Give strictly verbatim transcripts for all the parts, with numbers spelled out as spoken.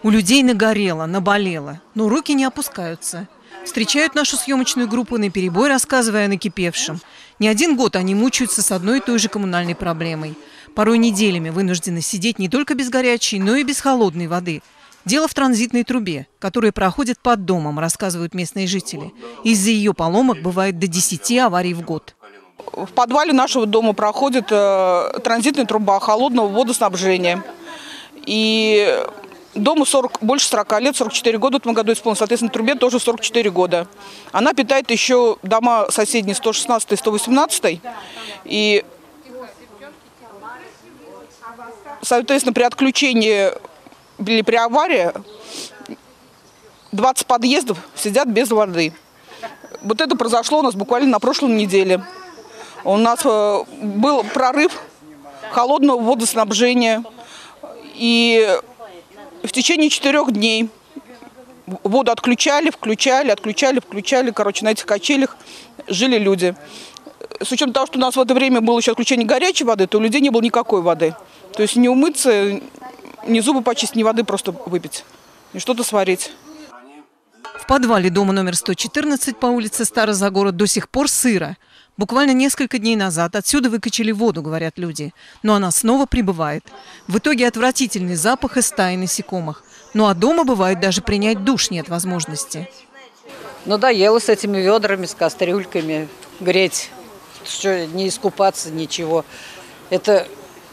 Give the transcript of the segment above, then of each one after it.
У людей нагорело, наболело, но руки не опускаются. Встречают нашу съемочную группу наперебой, рассказывая о накипевшем. Не один год они мучаются с одной и той же коммунальной проблемой. Порой неделями вынуждены сидеть не только без горячей, но и без холодной воды. Дело в транзитной трубе, которая проходит под домом, рассказывают местные жители. Из-за ее поломок бывает до десяти аварий в год. В подвале нашего дома проходит э, транзитная труба холодного водоснабжения. И дому сорок, больше сорока лет, сорок четыре года в этом году исполнилось, соответственно, трубе тоже сорок четыре года. Она питает еще дома соседние сто шестнадцатый и сто восемнадцатый. И, соответственно, при отключении или при аварии двадцать подъездов сидят без воды. Вот это произошло у нас буквально на прошлой неделе. У нас был прорыв холодного водоснабжения. И в течение четырех дней воду отключали, включали, отключали, включали. Короче, на этих качелях жили люди. С учетом того, что у нас в это время было еще отключение горячей воды, то у людей не было никакой воды. То есть не умыться, ни зубы почистить, ни воды просто выпить, ни что-то сварить. В подвале дома номер сто четырнадцать по улице Старозагород до сих пор сыро. Буквально несколько дней назад отсюда выкачали воду, говорят люди. Но она снова прибывает. В итоге отвратительный запах и стаи насекомых. Ну а дома бывает даже принять душ нет возможности. Надоело с этими ведрами, с кастрюльками греть. Что, не искупаться, ничего. Это,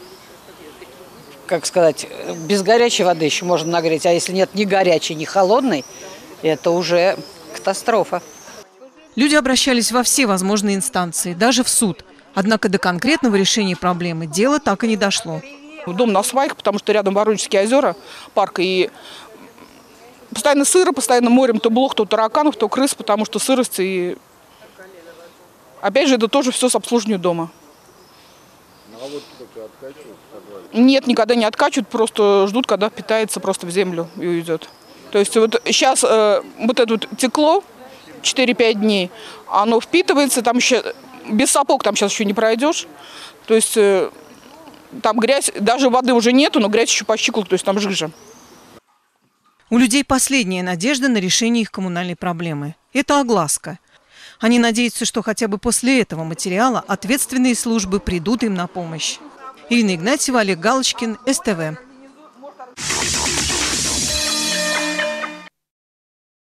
как сказать, без горячей воды еще можно нагреть. А если нет ни горячей, ни холодной, это уже катастрофа. Люди обращались во все возможные инстанции, даже в суд. Однако до конкретного решения проблемы дело так и не дошло. Дом на свайках, потому что рядом Воронежские озера, парк, и постоянно сыро, постоянно морем то блох, то тараканов, то крыс, потому что сырость. И опять же, это тоже все с обслуживанием дома. А вот только откачивают? Нет, никогда не откачивают, просто ждут, когда впитается просто в землю и уйдет. То есть вот сейчас э, вот это вот текло четыре-пять дней, оно впитывается, там еще без сапог там сейчас еще не пройдешь. То есть э, там грязь, даже воды уже нету, но грязь еще по щиколотку, то есть там жижа. У людей последняя надежда на решение их коммунальной проблемы. Это огласка. Они надеются, что хотя бы после этого материала ответственные службы придут им на помощь. Ирина Игнатьева, Олег Галочкин, СТВ.